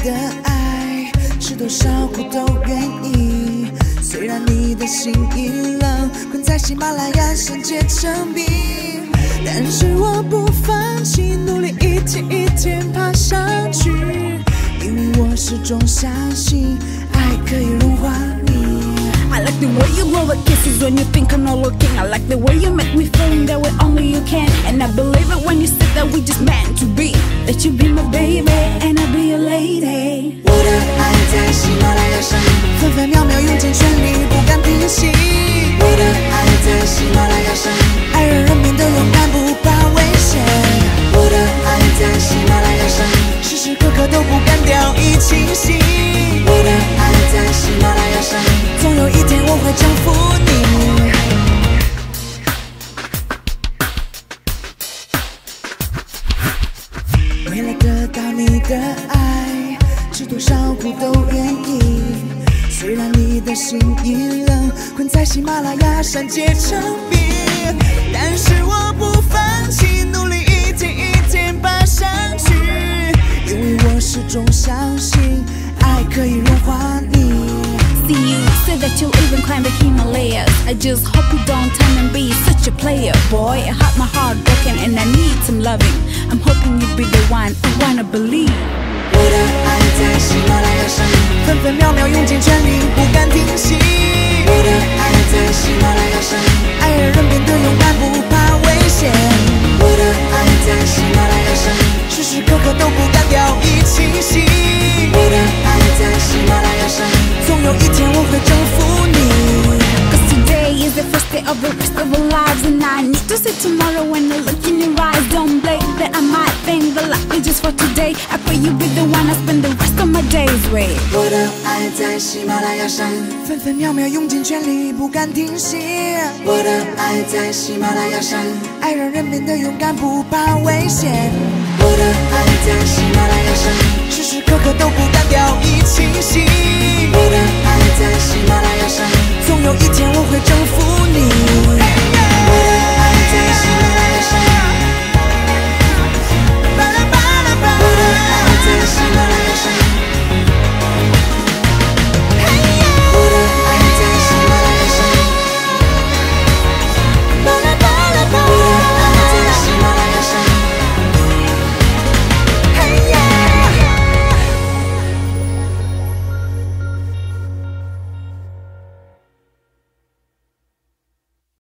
的爱，吃多少苦都愿意。虽然你的心已冷，困在喜马拉雅山结成冰，但是我不放弃，努力一天一天爬上去，因为我始终相信爱可以融化你。 I like the way you blow the kisses when you think I'm not looking. I like the way you make me feeling that way only you can. And I believe it when you said that we just meant to be. That you be my baby and I'll be your lady. 我的爱在喜马拉雅山，分分秒秒用尽全力，不敢停息。我的爱在喜马拉雅山，爱让人变得勇敢，不怕危险。我的爱在喜马拉雅山，时时刻刻都不敢掉以轻心。我的爱在喜马拉雅山，总有一天我会征服你。为了得到你的爱，吃多少苦都愿意。虽然你的心已冷，困在喜马拉雅山结成冰，但是我不放弃，努力一天一天爬上去，因为我始终相信爱可以融化你。 See you say that you'll even climb the Himalayas. I just hope you don't turn and be such a player, boy. I have my heart broken and I need some loving. I'm hoping you'll be the one I wanna believe. 我的爱在喜马拉雅山，分分秒秒用尽全力，不敢停息。我的爱在喜马拉雅山，爱让人变得勇敢，不怕危险。我的爱在喜马拉雅山，时时刻刻都不敢掉以轻心。我的爱在喜马拉雅山，总有一天我会征服你。 Cause today is the first day of the rest of our lives. And I need to see tomorrow when I look in your eyes. Don't blame that I might think the life is just for today. I pray you be the one I spend the rest of my days with. 我的爱在喜马拉雅山，分分秒秒用尽全力，不敢停息。我的爱在喜马拉雅山，爱让人变得勇敢，不怕危险。我的爱在喜马拉雅山，时时刻刻都不敢掉以轻心。